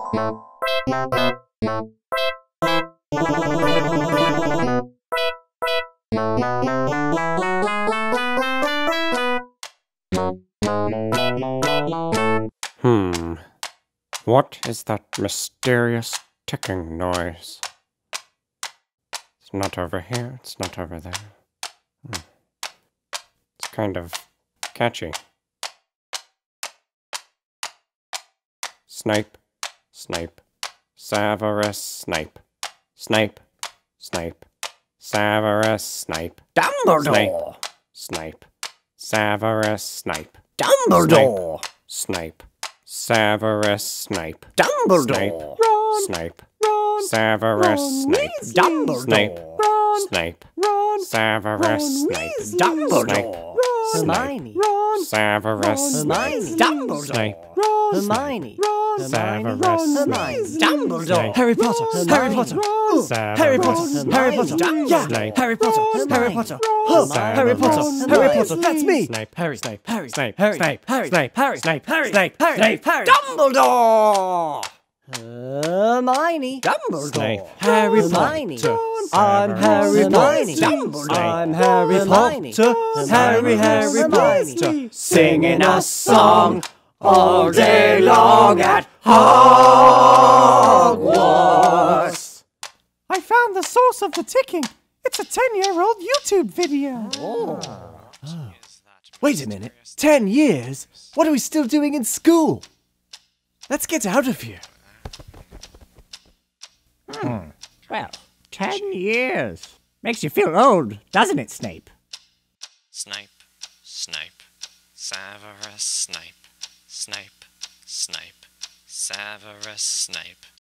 What is that mysterious ticking noise? It's not over here, it's not over there. It's kind of catchy. Snape, Snape, Severus Snape, Snape, Snape, Severus Snape, Dumbledore! Snape, Severus Snape, Dumbledore! Snape, Severus Snape, Dumbledore! Snape, Severus Snape, Dumbledore! Snape, Severus Snape, Dumbledore! Hermione. Severus Hermione! Dumbledore! Hermione. Severus Hermione. Dumbledore! Harry Potter. Harry Potter. Harry Potter. Harry Potter. Yeah. Harry Potter. Harry Potter. Harry Potter. Harry Potter. That's me. Snape, Harry. Snape. Harry. Snape, Harry. Snape, Harry. Snape, Harry. Snape, Harry. Snape, Harry. Harry. Dumbledore! Hermione. Dumbledore! Harry Hermione. Potter. I'm Harry Hermione. Potter. Dumbledore. I'm Harry Hermione. Potter. Harry Hermione. Potter. Singing a song all day long at Hogwarts. I found the source of the ticking. It's a 10-year-old YouTube video. Wait a minute. 10 years? What are we still doing in school? Let's get out of here. Well, 10 years. Makes you feel old, doesn't it, Snape? Snape, Snape, Severus Snape, Snape, Snape, Severus Snape.